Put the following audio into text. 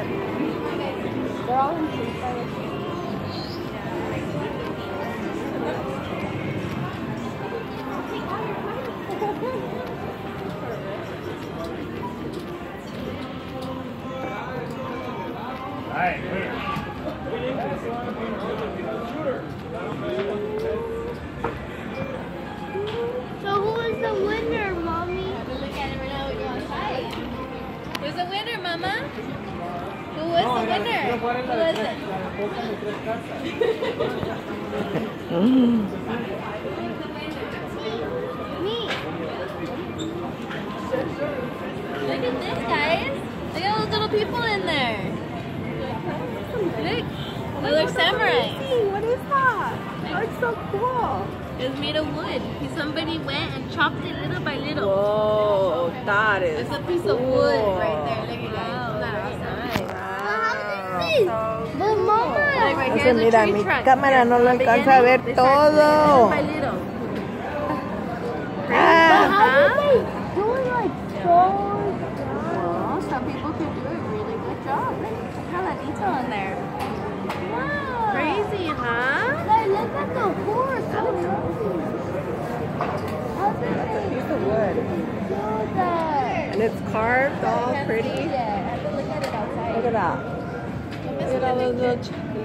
They're all in shape by the same. So who is the winner, Mommy? Have a look at it right now when you go outside. Who's the winner, Mama? Who was the winner? Who was it? Me. Look at this, guys. Look at all those little people in there. Look. They look samurai. What is that? That's so cool. It's made of wood. Somebody went and chopped it little by little. Whoa, that is It's a piece of wood right there. Look at that. But Mama. Like right Es here, que the mira, tree mi trunk. cámara no lo alcanza a ver They start todo. little by little. Ah. How did they do it like so? Well, some people could do a really good job. Look at that detail in there. Wow. Crazy, huh? Hey, look at the horse. That looks That's a piece of wood. And it's carved all pretty. Yeah, I have to look at it outside. Look at that. Look at all those little